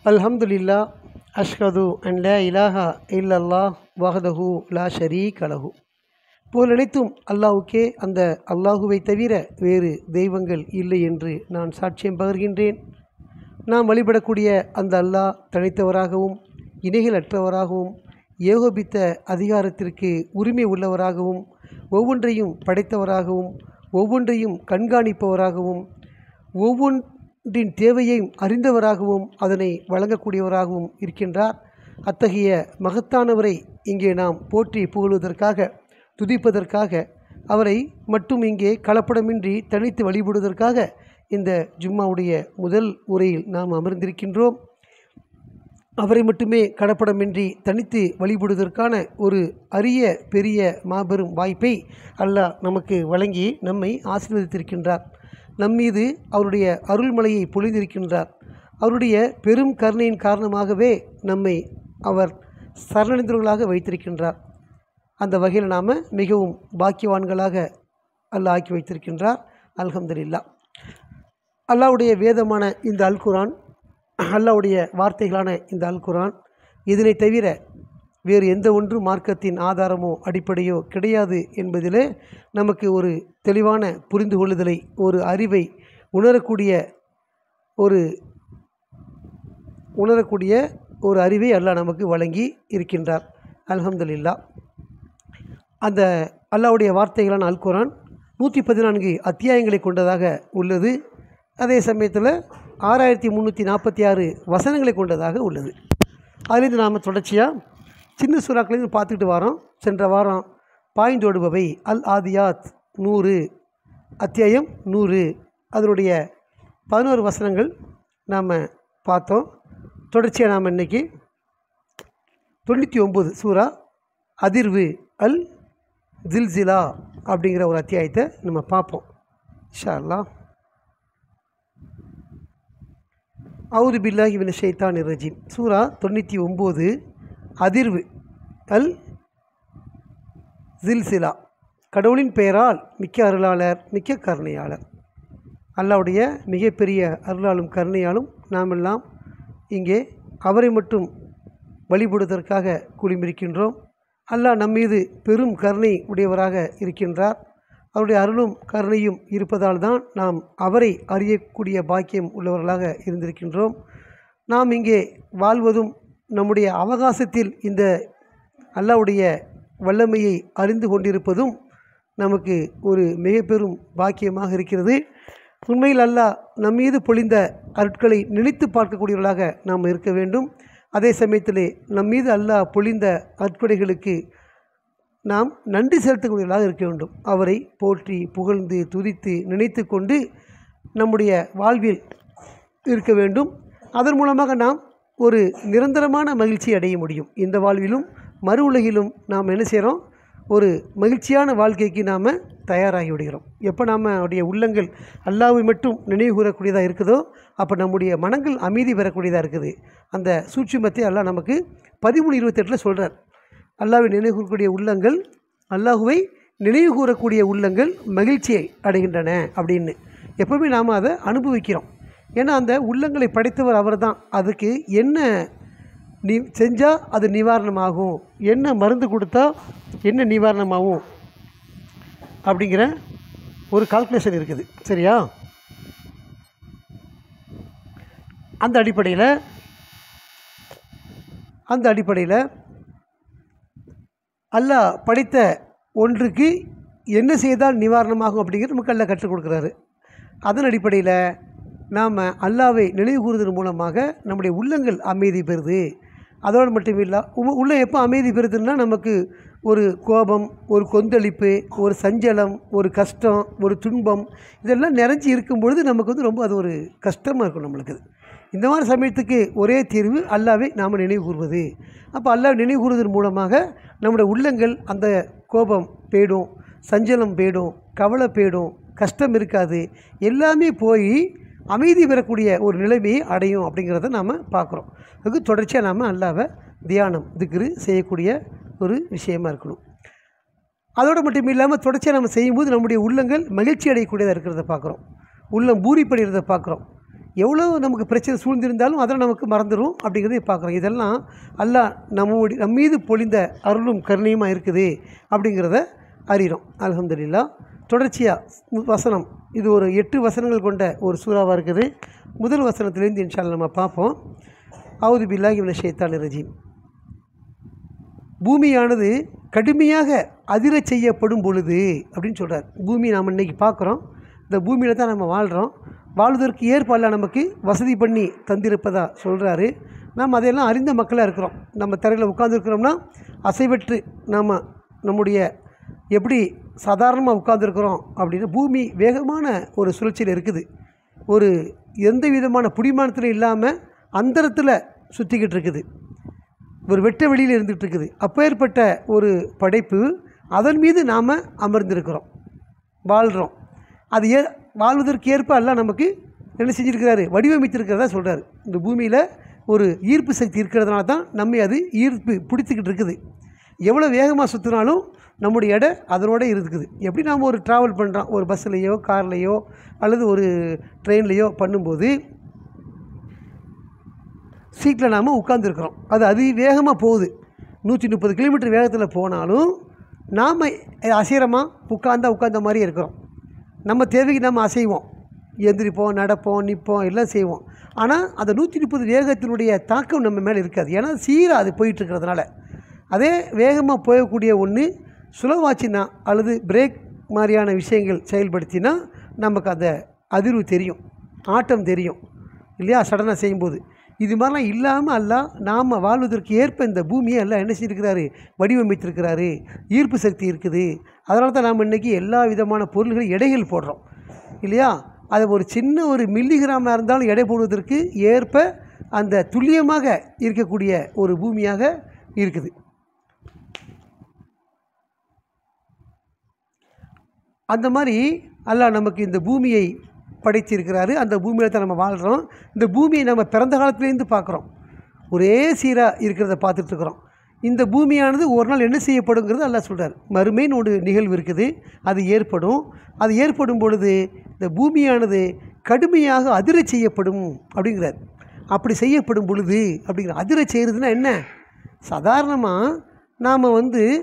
அல்ஹம்துலில்லா அஷ்ஹது அன் லா இலாஹா இல்லல்லாஹ் வஹ்தஹு லா ஷரீக லஹு. போலனைத்தும் அல்லாஹ்வுக்கே, அந்த அல்லாஹுவை தவிர வேறு தெய்வங்கள் இல்லை என்று நான் சாட்சியம் பகர்கின்றேன். நாம் வழிபடக்கூடிய அந்த அல்லாஹ் தனித்தவராகவும் இணைகள் அற்றவராகவும் ஏகோபித்த அதிகாரத்திற்கு உரிமை உள்ளவராகவும் ஒவ்வொன்றையும் படைத்தவராகவும் ஒவ்வொன்றையும் கண்காணிப்பவராகவும் ஒவ்வொன்றின் தேவையையும் அறிந்தவராகவும் அதனை வழங்கக்கூடியவராகவும் இருக்கின்றார். அத்தகைய மகத்தானவரை இங்கே நாம் போற்றி புகழுவதற்காக, துதிப்பதற்காக, அவரை மட்டும் இங்கே கலப்படமின்றி தனித்து வழிபடுவதற்காக இந்த ஜும்மாவுடைய முதல் உரையில் நாம் அமர்ந்திருக்கின்றோம். அவரை மட்டுமே கலப்படமின்றி தனித்து வழிபடுவதற்கான ஒரு அரிய பெரிய மாபெரும் வாய்ப்பை அல்லாஹ் நமக்கு வழங்கி நம்மை ஆசீர்வதித்திருக்கின்றார். நம்மீது அவருடைய அருள்மலையை பொழிந்திருக்கின்றார். அவருடைய பெரும் கருணையின் காரணமாகவே நம்மை அவர் சரணடைந்தவர்களாக வைத்திருக்கின்றார். அந்த வகையில் நாம் மிகவும் பாக்கியவான்களாக அல்லாஹ் ஆக்கி வைத்திருக்கின்றார். அல்ஹம்துலில்லாஹ். அல்லாஹ்வுடைய வேதமான இந்த அல் குர்ஆன், அல்லாஹ்வுடைய வார்த்தைகளான இந்த அல் குர்ஆன், இதனை தவிர வேறு எந்த ஒன்று மார்க்கத்தின் ஆதாரமோ அடிப்படையோ கிடையாது என்பதிலே நமக்கு ஒரு தெளிவான புரிந்து கொள்ளுதலை, ஒரு அறிவை உணரக்கூடிய ஒரு அறிவை அல்லாஹ் நமக்கு வழங்கி இருக்கின்றார். அல்ஹம்துலில்லாஹ். அந்த அல்லாஹ்வுடைய வார்த்தைகளான அல் குர்ஆன் 114 அத்தியாயங்களை கொண்டதாக உள்ளது. அதே சமயத்தில் 6346 வசனங்களை கொண்டதாக உள்ளது. அதிலிருந்து நாம் தொடர்ச்சியாக சின்ன சூறாக்களையும் பார்த்துக்கிட்டு வரோம். சென்ற வாரம் பாய்ந்தோடுபவை அல் ஆதியாத் 100 அத்தியாயம் 100 அதனுடைய 11 வசனங்கள் நாம் பார்த்தோம். தொடர்ச்சியாக நாம் இன்றைக்கி 99 சூரா அதிர்வு அல் ஜில்சிலா அப்படிங்கிற ஒரு அத்தியாயத்தை நம்ம பார்ப்போம் இன்ஷா அல்லாஹ். அவுது பில்லாஹி மினஷ் ஷைத்தானிர் ரஜீம். சூரா 99 அதிர்வு அல் ஜில்சிலா. கடவுளின் பெயரால் மிக்க அருளாளர் மிக்க கருணையாளர். அல்லாஹ்வுடைய மிகப்பெரிய அருளாலும் கருணையாலும் நாம் எல்லாம் இங்கே அவரை மட்டும் வழிபடுவதற்காக குழுமிருக்கின்றோம். அல்லாஹ் நம்மீது பெரும் கருணை உடையவராக இருக்கின்றார். அவருடைய அருளும் கருணையும் இருப்பதால் தான் நாம் அவரை அறியக்கூடிய பாக்கியம் உள்ளவர்களாக இருந்திருக்கின்றோம். நாம் இங்கே வாழ்வதும் நம்முடைய அவகாசத்தில் இந்த அல்லாஹ்வுடைய வல்லமையை அறிந்து கொண்டிருப்பதும் நமக்கு ஒரு மிக பெரும் பாக்கியமாக இருக்கிறது. உண்மையில் அல்லாஹ் நம்மீது பொழிந்த அருட்களை நினைத்து பார்க்கக்கூடியவர்களாக நாம் இருக்க வேண்டும். அதே சமயத்திலே நம்மீது அல்லாஹ் பொழிந்த அற்புடைகளுக்கு நாம் நன்றி செலுத்தக்கூடியவர்களாக இருக்க வேண்டும். அவரை போற்றி புகழ்ந்து துதித்து நினைத்து கொண்டு நம்முடைய வாழ்வில் இருக்க வேண்டும். அதன் மூலமாக நாம் ஒரு நிரந்தரமான மகிழ்ச்சி அடைய முடியும். இந்த வாழ்விலும் மறு உலகிலும் நாம் என்ன செய்கிறோம்? ஒரு மகிழ்ச்சியான வாழ்க்கைக்கு நாம் தயாராகி விடுகிறோம். எப்போ நாம் அவருடைய உள்ளங்கள் அல்லாஹ்வை மட்டும் நினைவு கூறக்கூடியதாக இருக்குதோ அப்போ நம்முடைய மனங்கள் அமைதி பெறக்கூடியதாக இருக்குது. அந்த சூட்சுமத்தை அல்லாஹ் நமக்கு 13:28 சொல்கிறார். அல்லாஹ்வை நினைவு கூறக்கூடிய உள்ளங்கள், அல்லாஹுவை நினைவு கூறக்கூடிய உள்ளங்கள் மகிழ்ச்சியை அடைகின்றன அப்படின்னு எப்போவுமே நாம் அதை அனுபவிக்கிறோம். ஏன்னா அந்த உள்ளங்களை படைத்தவர் அவர் தான். அதுக்கு என்ன செஞ்சால் அது நிவாரணமாகும், என்ன மருந்து கொடுத்தா என்ன நிவாரணமாகும் அப்படிங்கிற ஒரு கால்குலேஷன் இருக்குது. சரியா? அந்த அடிப்படையில் அல்லாஹ் படைத்த ஒன்றுக்கு என்ன செய்தால் நிவாரணமாகும் அப்படிங்கிறது நமக்கு அல்லாஹ் கற்றுக் கொடுக்குறாரு. அதன் அடிப்படையில் நாம் அல்லாஹ்வை நினைவு கூறுவதன் மூலமாக நம்முடைய உள்ளங்கள் அமைதி பெறுது. அதோடு மட்டும் இல்லை, உள்ள எப்போ அமைதி பெறுதுன்னா நமக்கு ஒரு கோபம், ஒரு கொந்தளிப்பு, ஒரு சஞ்சலம், ஒரு கஷ்டம், ஒரு துன்பம் இதெல்லாம் நிறைஞ்சி இருக்கும் பொழுது நமக்கு ரொம்ப அது ஒரு கஷ்டமாக இருக்கும் நம்மளுக்கு. இந்த மாதிரி சமயத்துக்கு ஒரே தீர்வு அல்லாஹ்வை நாம் நினைவு கூறுவது. அப்போ அல்லாஹ் நினைவு கூறுவதன் மூலமாக நம்முடைய உள்ளங்கள் அந்த கோபம் போயிடும், சஞ்சலம் போயிடும், கவலை போயிடும், கஷ்டம் இருக்காது, எல்லாமே போய் அமைதி பெறக்கூடிய ஒரு நிலைமையை அடையும் அப்படிங்கிறத நாம் பார்க்குறோம். அதுக்கு தொடர்ச்சியாக நாம் அல்லாஹ்வை தியானம் திக்ரு செய்யக்கூடிய ஒரு விஷயமா இருக்கணும். அதோடு மட்டும் இல்லாமல் தொடர்ச்சியாக நம்ம செய்யும்போது நம்முடைய உள்ளங்கள் மகிழ்ச்சி அடையக்கூடியதாக இருக்கிறத பார்க்குறோம். உள்ளம் பூரிப்படைகிறத பார்க்குறோம். எவ்வளோ நமக்கு பிரச்சனை சூழ்ந்திருந்தாலும் அதெல்லாம் நமக்கு மறந்துடும் அப்படிங்கிறத பார்க்குறோம். இதெல்லாம் அல்லாஹ் நம்ம மீது பொழிந்த அருளும் கருணையுமாக இருக்குது அப்படிங்கிறத அறிகிறோம். அல்ஹம்துலில்லாஹ். தொடர்ச்சியாக வசனம், இது ஒரு 8 வசனங்கள் கொண்ட ஒரு சூறாவாக இருக்குது. முதல் வசனத்திலேருந்து இன்ஷா அல்லாஹ் நம்ம பார்ப்போம். அவுது பில்லாஹி மினஷ் ஷைத்தானிர் ரஜீம். பூமியானது கடுமையாக அதிரச் செய்யப்படும் பொழுது அப்படின்னு சொல்கிறார். பூமி நாம் இன்றைக்கி பார்க்குறோம். இந்த பூமியில் தான் நம்ம வாழ்கிறோம். வாழ்வதற்கு ஏற்பாடில் நமக்கு வசதி பண்ணி தந்திருப்பதா சொல்கிறாரு. நாம் அதையெல்லாம் அறிந்த மக்களாக இருக்கிறோம். நம்ம தரையில் உட்காந்துருக்கிறோம்னா அசைவற்று நம்முடைய எப்படி சாதாரணமாக உட்காந்துருக்குறோம் அப்படின்னா பூமி வேகமான ஒரு சுழற்சியில் இருக்குது. ஒரு எந்த விதமான புடிமானத்தில் இல்லாமல் அந்தரத்தில் சுற்றிக்கிட்டு இருக்குது. ஒரு வெட்ட வெளியில் இருந்துகிட்டு இருக்குது. அப்பேற்பட்ட ஒரு படைப்பு, அதன் மீது நாம் அமர்ந்திருக்கிறோம், வாழ்கிறோம். அது வாழ்வதற்கு ஏற்ப எல்லாம் நமக்கு என்ன செஞ்சுருக்கிறாரு, வடிவமைத்திருக்கிறதா சொல்கிறார். இந்த பூமியில் ஒரு ஈர்ப்பு சக்தி இருக்கிறதுனால தான் நம்மை அது ஈர்ப்பு பிடிச்சிக்கிட்டு இருக்குது. எவ்வளோ வேகமாக சுற்றினாலும் நம்முடைய எடை அதனோட இருக்குது. எப்படி நாம் ஒரு ட்ராவல் பண்ணுறோம், ஒரு பஸ்ஸுலேயோ கார்லேயோ அல்லது ஒரு ட்ரெயின்லேயோ பண்ணும்போது சீட்டில் நாம் உட்காந்துருக்குறோம். அது வேகமாக போகுது. 130 கிலோமீட்டர் வேகத்தில் போனாலும் நாம் அசைரமாக உட்கார்ந்த மாதிரியே இருக்கிறோம். நம்ம தேவைக்கு நம்ம அசைவோம், எந்திரிப்போம், நடப்போம், நிற்போம், எல்லாம் செய்வோம். ஆனால் அந்த 130 வேகத்தினுடைய தாக்கம் நம்ம மேலே இருக்காது. ஏன்னா சீராக அது போயிட்டுருக்கிறதுனால. அதே வேகமாக போகக்கூடிய ஒன்று சுலவாச்சின்னா அல்லது பிரேக் மாதிரியான விஷயங்கள் செயல்படுத்தினா நமக்கு அந்த அதிர்வு தெரியும், ஆட்டம் தெரியும் இல்லையா, சடனாக செய்யும்போது. இது மாதிரிலாம் இல்லாமல் அல்லாஹ் நாம் வாழ்வதற்கு ஏற்ப இந்த பூமியை எல்லாம் என்ன செய்திருக்கிறாரு, வடிவமைத்திருக்கிறாரு. ஈர்ப்பு சக்தி இருக்குது. அதனால தான் நாம் இன்றைக்கி எல்லா விதமான பொருள்கள் எடைகள் போடுறோம் இல்லையா. அது ஒரு சின்ன ஒரு மில்லிகிராமாக இருந்தாலும் எடை போடுவதற்கு ஏற்ப அந்த துல்லியமாக இருக்கக்கூடிய ஒரு பூமியாக இருக்குது. அந்த மாதிரி அல்லாஹ் நமக்கு இந்த பூமியை படைத்திருக்கிறாரு. அந்த பூமியில் தான் நம்ம வாழ்கிறோம். இந்த பூமியை நம்ம பிறந்த காலத்துலேருந்து பார்க்குறோம். ஒரே சீராக இருக்கிறத பார்த்துட்ருக்குறோம். இந்த பூமியானது ஒரு நாள் என்ன செய்யப்படுங்கிறது அல்லாஹ் சொல்கிறார். மறுமைன்னு ஒரு நிகழ்வு இருக்குது, அது ஏற்படும். அது ஏற்படும் பொழுது இந்த பூமியானது கடுமையாக அதிரச் செய்யப்படும் அப்படிங்கிறார். அப்படி செய்யப்படும் பொழுது அப்படிங்கிற அதிரச் செய்கிறதுனா என்ன, சாதாரணமாக நாம்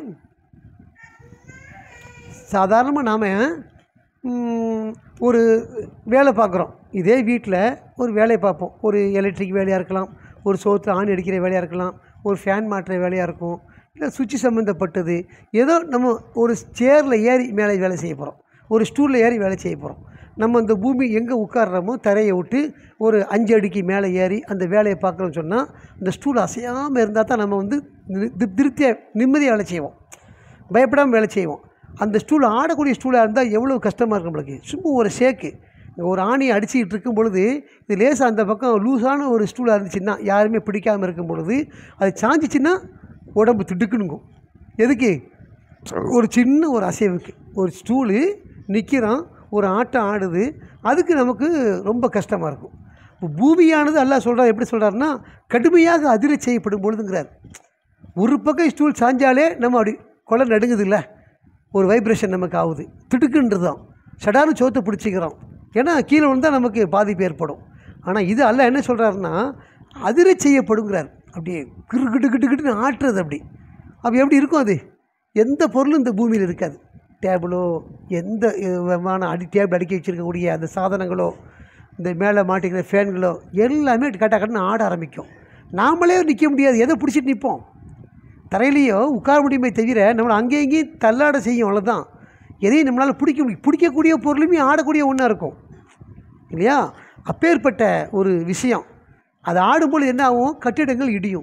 ஒரு வேலை பார்க்குறோம். இதே வீட்டில் ஒரு வேலையை பார்ப்போம். ஒரு எலக்ட்ரிக் வேலையாக இருக்கலாம், ஒரு சோத்தில் ஆணி அடிக்கிற வேலையாக இருக்கலாம், ஒரு ஃபேன் மாட்டுற வேலையாக இருக்கும், இல்லை சுவிட்சு சம்மந்தப்பட்டது. ஏதோ நம்ம ஒரு சேரில் ஏறி மேலே வேலை செய்ய போகிறோம், ஒரு ஸ்டூலில் ஏறி வேலை செய்ய போகிறோம். நம்ம அந்த பூமி எங்கே உட்கார்றோமோ தரையை விட்டு ஒரு 5 அடிக்கு மேலே ஏறி அந்த வேலையை பார்க்குறோன்னு சொன்னால் அந்த ஸ்டூல் அசையாமல் இருந்தால் தான் நம்ம திருப்தியாக நிம்மதியாக வேலை செய்வோம், பயப்படாமல் வேலை செய்வோம். அந்த ஸ்டூல் ஆடக்கூடிய ஸ்டூலாக இருந்தால் எவ்வளோ கஷ்டமாக இருக்கும் நம்மளுக்கு. சும்மா ஒரு ஷேக்கு, ஒரு ஆணியை அடிச்சுக்கிட்டு இருக்கும் பொழுது இது லேசாக அந்த பக்கம் லூஸான ஒரு ஸ்டூலாக இருந்துச்சுன்னா, யாருமே பிடிக்காமல் இருக்கும் பொழுது அது சாஞ்சிச்சின்னா உடம்பு திடுக்குனுங்கும். எதுக்கு, ஒரு சின்ன ஒரு அசைவுக்கு. ஒரு ஸ்டூலு நிற்கிறோம், ஒரு ஆட்டம் ஆடுது, அதுக்கு நமக்கு ரொம்ப கஷ்டமாக இருக்கும். இப்போ பூமியானது அல்லாஹ் சொல்கிறார், எப்படி சொல்கிறாருன்னா கடுமையாக அதிரச் செய்யப்படும் பொழுதுங்கிறார். ஒரு பக்கம் ஸ்டூல் சாஞ்சாலே நம்ம அப்படி கொலை நடுங்குது இல்லை, ஒரு வைப்ரேஷன் நமக்கு ஆகுது, திடுக்குன்றதும் சடான்னு சோத்தை பிடிச்சிக்கிறோம். ஏன்னா கீழே விழுந்தால் நமக்கு பாதிப்பு ஏற்படும். ஆனால் இது அல்லாஹ் என்ன சொல்கிறாருன்னா அதிரச் செய்யப்படுங்கிறார். அப்படியே கிட்டு ஆட்டுறது. அப்படி எப்படி இருக்கும் அது, எந்த பொருளும் இந்த பூமியில் இருக்காது. டேபிளோ எந்த விதமான டேபிள் அடுக்கி வச்சுருக்கக்கூடிய அந்த சாதனங்களோ, இந்த மேலே மாட்டிக்கிற ஃபேன்களோ எல்லாமே கட்டுன்னு ஆட ஆரம்பிக்கும். நாமளே நிற்க முடியாது, எதை பிடிச்சிட்டு நிற்போம். தரையிலையோ உட்கார முடியுமே தவிர நம்மளை அங்கேயும் இங்கேயும் தள்ளாட செய்யும், அவ்வளோதான். எதையும் நம்மளால் பிடிக்க முடியும். பிடிக்கக்கூடிய பொருளுமே ஆடக்கூடிய ஒன்றா இருக்கும் இல்லையா. அப்பேற்பட்ட ஒரு விஷயம். அது ஆடும்போது என்ன ஆகும், கட்டிடங்கள் இடியும்.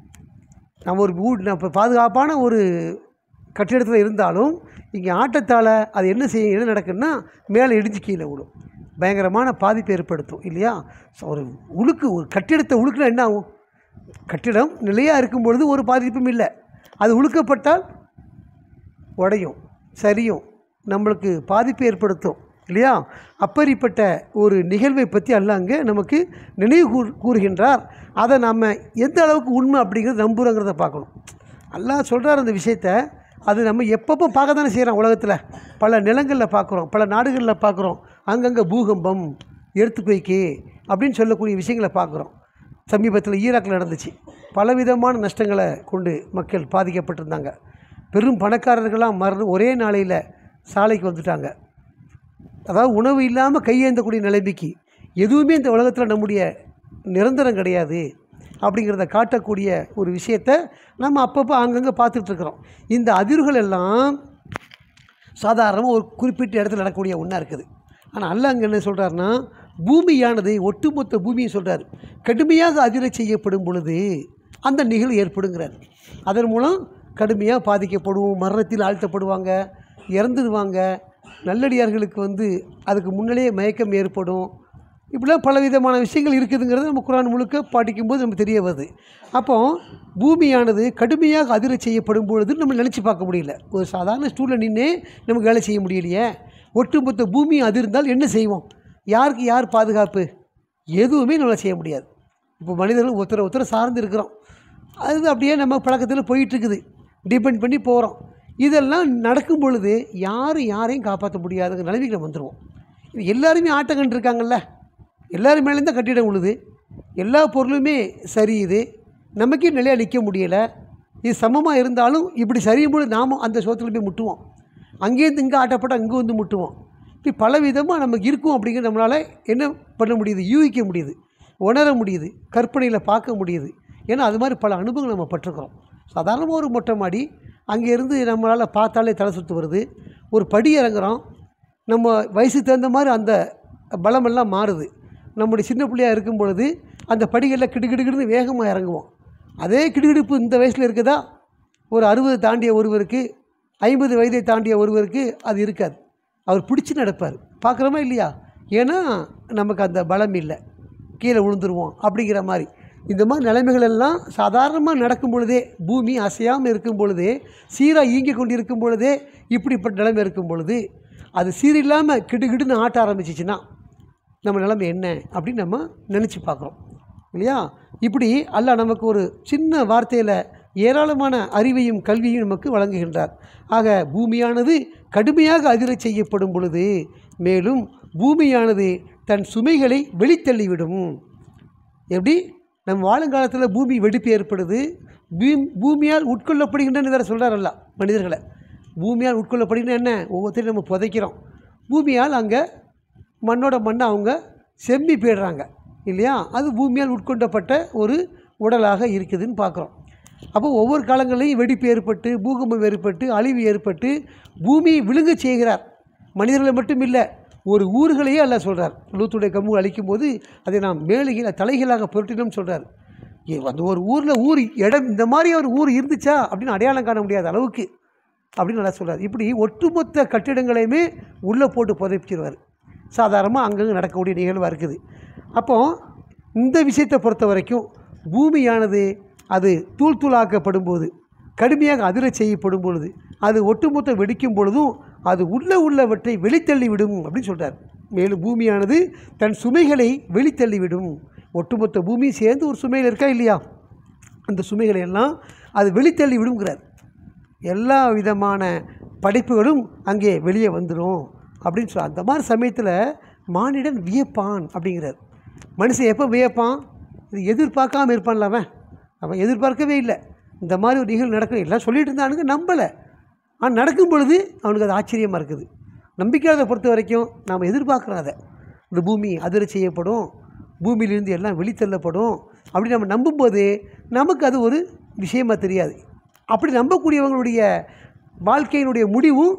நம்ம ஒரு நம்ம பாதுகாப்பான ஒரு கட்டிடத்தில் இருந்தாலும் இங்கே ஆட்டத்தால் அது என்ன செய்யும், என்ன நடக்குன்னா மேலே இடிஞ்சு கீழே விடும், பயங்கரமான பாதிப்பை ஏற்படுத்தும் இல்லையா. ஸோ ஒரு கட்டிடத்தை உழுக்குனா என்ன ஆகும், கட்டிடம் நிலையாக இருக்கும் பொழுது ஒரு பாதிப்பும் இல்லை. அது உழுக்கப்பட்டால் உடையும், சரியும், நம்மளுக்கு பாதிப்பை ஏற்படுத்தும் இல்லையா. அப்படிப்பட்ட ஒரு நிகழ்வை பற்றி அல்லாஹ் அங்கே நமக்கு நினைவு கூறுகின்றார். அதை நம்ம எந்த அளவுக்கு உண்மை அப்படிங்கிறது நம்புகிறோங்கிறத பார்க்கணும். அல்லாஹ் சொல்கிறார் அந்த விஷயத்தை. அது நம்ம எப்பப்போ பார்க்க தானே செய்கிறோம். உலகத்தில் பல நிலங்களில் பார்க்குறோம், பல நாடுகளில் பார்க்குறோம். அங்கங்கே பூகம்பம், எர்த்குவேக்கு, அப்படின்னு சொல்லக்கூடிய விஷயங்களை பார்க்குறோம். சமீபத்தில் ஈராக்கில் நடந்துச்சு. பலவிதமான நஷ்டங்களை கொண்டு மக்கள் பாதிக்கப்பட்டிருந்தாங்க. பெரும் பணக்காரர்கள்லாம் ஒரே நாளையில் சாலைக்கு வந்துட்டாங்க. அதாவது உணவு இல்லாமல் கையேந்தக்கூடிய நிலைமைக்கு. எதுவுமே இந்த உலகத்தில் நம்முடைய நிரந்தரம் கிடையாது அப்படிங்கிறத காட்டக்கூடிய ஒரு விஷயத்தை நம்ம அப்பப்போ அங்கங்கே பார்த்துட்ருக்குறோம். இந்த அதிர்வுகள் எல்லாம் சாதாரணமாக ஒரு குறிப்பிட்ட இடத்துல நடக்கக்கூடிய ஒன்றா இருக்குது. ஆனால் அல்லாஹ் அங்கே என்ன சொல்கிறாருன்னா, பூமியானது ஒட்டுமொத்த பூமியை சொல்கிறார், கடுமையாக அதிர செய்யப்படும் பொழுது அந்த நிகழ்வு ஏற்படுங்கிறார். அதன் மூலம் கடுமையாக பாதிக்கப்படும், மரணத்தில் ஆழ்த்தப்படுவாங்க, இறந்துடுவாங்க. நல்லடியார்களுக்கு அதுக்கு முன்னாலேயே மயக்கம் ஏற்படும். இப்படிலாம் பலவிதமான விஷயங்கள் இருக்குதுங்கிறது நம்ம குர்ஆன் முழுக்க படிக்கும்போது நமக்கு தெரிய வருது. அப்போது பூமியானது கடுமையாக அதிர செய்யப்படும் பொழுது நம்ம நினச்சி பார்க்க முடியல. ஒரு சாதாரண ஸ்டூலில் நின்று நமக்கு வேலை செய்ய முடியலையே. ஒட்டுமொத்த பூமி அதிர்ந்தால் என்ன செய்வோம்? யாருக்கு யார் பாதுகாப்பு? எதுவுமே நம்மளால் செய்ய முடியாது. இப்போ மனிதர்கள் ஒருத்தரை சார்ந்து இருக்கிறோம். அது அப்படியே நம்ம பழக்கத்தில் போயிட்டுருக்குது, டிபெண்ட் பண்ணி போகிறோம். இதெல்லாம் நடக்கும் பொழுது யாரையும் காப்பாற்ற முடியாதுங்கிற நிலைமைக்கு நம்ம வந்துடுவோம். எல்லாருமே ஆட்டம் கண்டிருக்காங்கல்ல, எல்லோரும் மேலேயும் தான் கட்டிடம் உழுது, எல்லா பொருளுமே சரியுது, நமக்கே நிலையாக நிற்க முடியலை. இது சமமாக இருந்தாலும் இப்படி சரியும் பொழுது நாமும் அந்த சோத்தில் போய் முட்டுவோம். அங்கேருந்து இங்கே ஆட்டப்பட்டால் இங்கே வந்து முட்டுவோம். இப்படி பல விதமாக நமக்கு இருக்கும். அப்படிங்கிற நம்மளால் என்ன பண்ண முடியுது? யூகிக்க முடியுது, உணர முடியுது, கற்பனையில் பார்க்க முடியுது. ஏன்னா அது மாதிரி பல அனுபவங்கள் நம்ம பட்டிருக்கிறோம். சாதாரணமாக ஒரு மொட்டை மாடி, அங்கேருந்து நம்மளால் பார்த்தாலே தலை சுற்று வருது. ஒரு படி இறங்குறோம், நம்ம வயசுக்கு தகுந்த மாதிரி அந்த பலமெல்லாம் மாறுது. நம்முடைய சின்ன பிள்ளையாக இருக்கும் பொழுது அந்த படிகளில் கிடுகிடுன்னு வேகமாக இறங்குவோம். அதே கிடுகிடுப்பு இந்த வயசில் இருக்குதா? ஒரு 60 தாண்டிய ஒருவருக்கு, 50 வயதை தாண்டிய ஒருவருக்கு அது இருக்காது. அவர் பிடிச்சி நடப்பார். பார்க்குறோமா இல்லையா? ஏன்னா நமக்கு அந்த பலம் இல்லை, கீழே விழுந்துருவோம் அப்படிங்கிற மாதிரி. இந்த மாதிரி நிலைமைகள் எல்லாம் சாதாரணமாக நடக்கும் பொழுதே, பூமி அசையாமல் இருக்கும் பொழுதே, சீராக இயங்கி கொண்டு இருக்கும் பொழுதே, இப்படிப்பட்ட நிலைமை இருக்கும் பொழுது அது சீரில்லாமல் கிடுகிடுன்னு ஆட்ட ஆரம்பிச்சிச்சின்னா நம்ம நிலைமை என்ன அப்படின்னு நம்ம நினச்சி பார்க்குறோம் இல்லையா? இப்படி அல்லாஹ் நமக்கு ஒரு சின்ன வார்த்தையில் ஏராளமான அறிவையும் கல்வியும் நமக்கு வழங்குகின்றார். ஆக பூமியானது கடுமையாக அதிரச் செய்யப்படும் பொழுது, மேலும் பூமியானது தன் சுமைகளை வெளித்தள்ளிவிடும். எப்படி? நம்ம வாழுங்காலத்தில் பூமி வெடிப்பு ஏற்படுது, பூமியால் உட்கொள்ளப்படுகின்றன்னு வேறு சொல்கிறார் அல்லாஹ். மனிதர்களை பூமியால் உட்கொள்ளப்படுகின்ற என்ன? ஒவ்வொருத்தரையும் நம்ம புதைக்கிறோம். பூமியால் அங்கே மண்ணோட மண்ணை அவங்க செம்மி போயிடுறாங்க இல்லையா? அது பூமியால் உட்கொண்டப்பட்ட ஒரு உடலாக இருக்குதுன்னு பார்க்குறோம். அப்போ ஒவ்வொரு காலங்களையும் வெடிப்பு ஏற்பட்டு, பூகம்பம் ஏற்பட்டு, அழிவு ஏற்பட்டு பூமியை விழுங்க செய்கிறார். மனிதர்களை மட்டும் இல்லை, ஒரு ஊர்களையே அல்லாஹ் சொல்கிறார். லூத்துடைய கம்பு அழிக்கும் போது அதை நாம் மேலைகளாக தலைகளாக புரட்டினோம்னு சொல்கிறார். அந்த ஒரு ஊரில் இடம் இந்த மாதிரி ஒரு ஊர் இருந்துச்சா அப்படின்னு அடையாளம் காண முடியாத அளவுக்கு அப்படின்னு நல்லா சொல்கிறார். இப்படி ஒட்டுமொத்த கட்டிடங்களையுமே உள்ளே போட்டு புதைச்சிடுவார். சாதாரணமாக அங்கங்கே நடக்கக்கூடிய நிகழ்வாக இருக்குது. அப்போது இந்த விஷயத்தை பொறுத்த வரைக்கும் பூமியானது அது தூளாக்கப்படும் போது, கடுமையாக அதிர செய்யப்படும் பொழுது, அது ஒட்டுமொத்த வெடிக்கும் பொழுதும் அது உள்ளவற்றை வெளித்தள்ளிவிடும் அப்படின்னு சொல்கிறார். மேலும் பூமியானது தன் சுமைகளை வெளித்தள்ளிவிடும். ஒட்டுமொத்த பூமி சேர்ந்து ஒரு சுமையில் இருக்கா இல்லையா? அந்த சுமைகளை எல்லாம் அது வெளித்தள்ளி விடுங்கிறார். எல்லா விதமான படைப்புகளும் அங்கே வெளியே வந்துடும் அப்படின்னு சொல்ல. அந்த மாதிரி சமயத்தில் மானிடன் வியப்பான் அப்படிங்கிறார். மனுஷன் எப்போ வியப்பான்? இது எதிர்பார்க்காமல் இருப்பான்ல. அவன் எதிர்பார்க்கவே இல்லை இந்த மாதிரி ஒரு நிகழ்வு நடக்கும். எல்லாம் சொல்லிட்டு இருந்தானுங்க, நம்பலை. ஆனால் நடக்கும் பொழுது அவனுக்கு அது ஆச்சரியமாக இருக்குது. நம்பிக்கையாளரை பொறுத்த வரைக்கும் நாம் எதிர்பார்க்குறோம் அதை. இந்த பூமி அதிர செய்யப்படும், பூமியிலிருந்து எல்லாம் வெளித்தள்ளப்படும் அப்படி நம்ம நம்பும்போது நமக்கு அது ஒரு விஷயமாக தெரியாது. அப்படி நம்பக்கூடியவங்களுடைய வாழ்க்கையினுடைய முடிவும்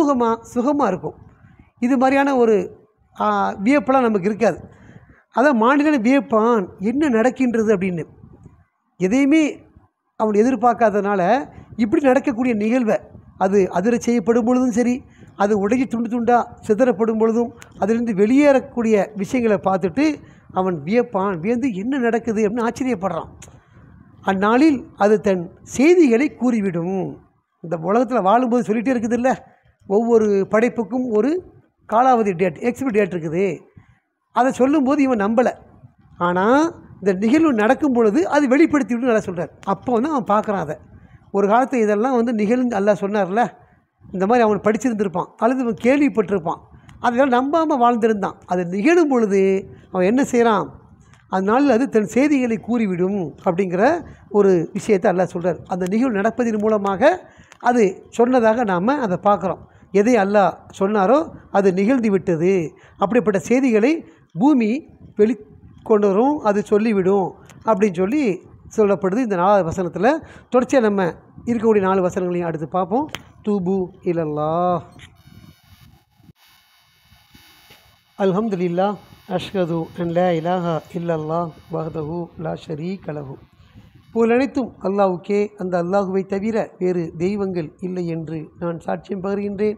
சுகமாக இருக்கும். இது மாதிரியான ஒரு வியப்பெல்லாம் நமக்கு இருக்காது. அதான் மாநிலம் வியப்பான், என்ன நடக்கின்றது அப்படின்னு. எதையுமே அவன் எதிர்பார்க்காதனால இப்படி நடக்கக்கூடிய நிகழ்வை அது அதிர செய்யப்படும் பொழுதும் சரி, அது உடைஞ்சி துண்டாக சிதறப்படும் பொழுதும் அதிலிருந்து வெளியேறக்கூடிய விஷயங்களை பார்த்துட்டு அவன் வியந்து என்ன நடக்குது அப்படின்னு ஆச்சரியப்படுறான். அந்நாளில் அது தன் செய்திகளை கூறிவிடும். இந்த உலகத்தில் வாழும்போது சொல்லிகிட்டே இருக்குது இல்லை, ஒவ்வொரு படைப்புக்கும் ஒரு காலாவதி டேட், எக்ஸ்பிரி டேட் இருக்குது. அதை சொல்லும்போது இவன் நம்பலை. ஆனால் இந்த நிகழ்வு நடக்கும் பொழுது அது வெளிப்படுத்தி விட்டு நல்லா சொல்கிறார். அப்போ அவன் பார்க்குறான் அதை. ஒரு காலத்தில் இதெல்லாம் நிகழ்ந்து அல்லா சொன்னார்ல, இந்த மாதிரி அவன் படிச்சிருந்திருப்பான் அல்லது அவன் கேள்விப்பட்டிருப்பான், அதெல்லாம் நம்பாமல் வாழ்ந்திருந்தான். அது நிகழும் பொழுது அவன் என்ன செய்கிறான்? அதனால் அது தன் செய்திகளை கூறிவிடும் அப்படிங்கிற ஒரு விஷயத்தை அல்லாஹ் சொல்கிறார். அந்த நிகழ்வு நடப்பதன் மூலமாக அது சொன்னதாக நாம் அதை பார்க்குறோம். எதை அல்லாஹ் சொன்னாரோ அது நிகழ்ந்து விட்டது. அப்படிப்பட்ட செய்திகளை பூமி வெளிக்கொண்டு வரும், அது சொல்லிவிடும் அப்படின்னு சொல்லி சொல்லப்படுது இந்த 4வது வசனத்தில். தொடர்ச்சியாக நம்ம இருக்கக்கூடிய 4 வசனங்களையும் அடுத்து பார்ப்போம். தூபு இலல்லாஹ். அல்ஹம்துலில்லாஹ் அஷ்ஹது அன் லா இலாஹா இல்லல்லாஹ் வஹ்தஹு லா ஷரீக லஹு. புகழனைத்தும் அல்லாஹ்வுக்கே, அந்த அல்லாஹுவை தவிர வேறு தெய்வங்கள் இல்லை என்று நான் சாட்சியம் பகர்கின்றேன்.